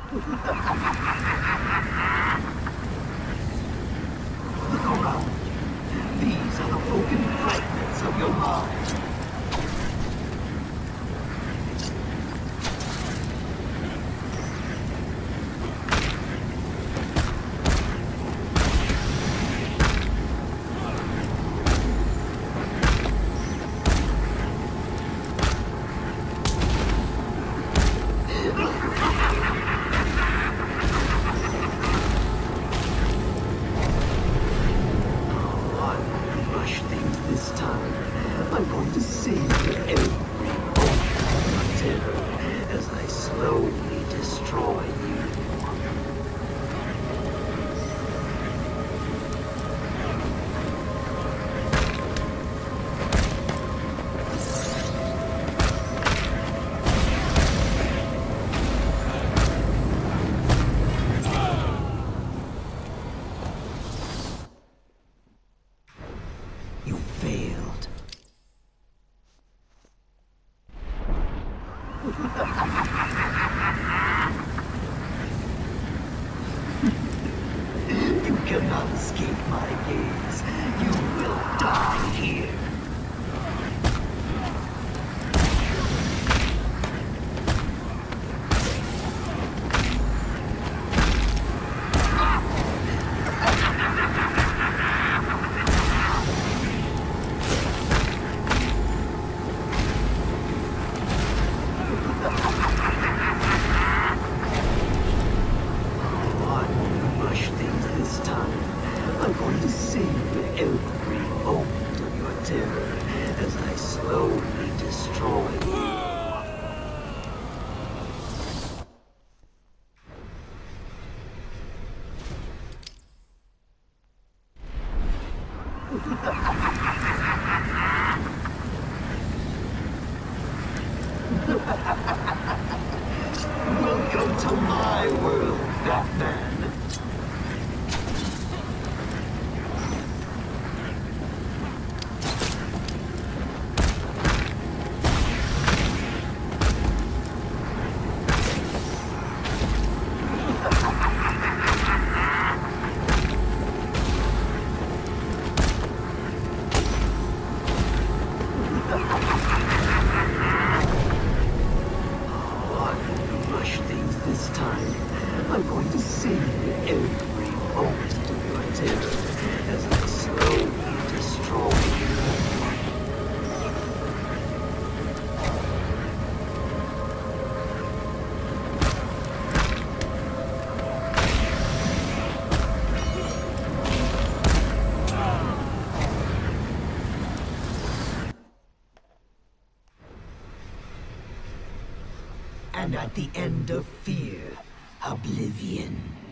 Look around. These are the broken fragments of your mind. I'm going to save every moment of terror as I slowly destroy you. You failed. You cannot escape my gaze. You will die here. I'm going to save every moment of your terror as I slowly destroy you. Welcome to my world, Batman. This time, I'm going to save every moment of your terror as I slowly destroy you. And at the end of fear, oblivion.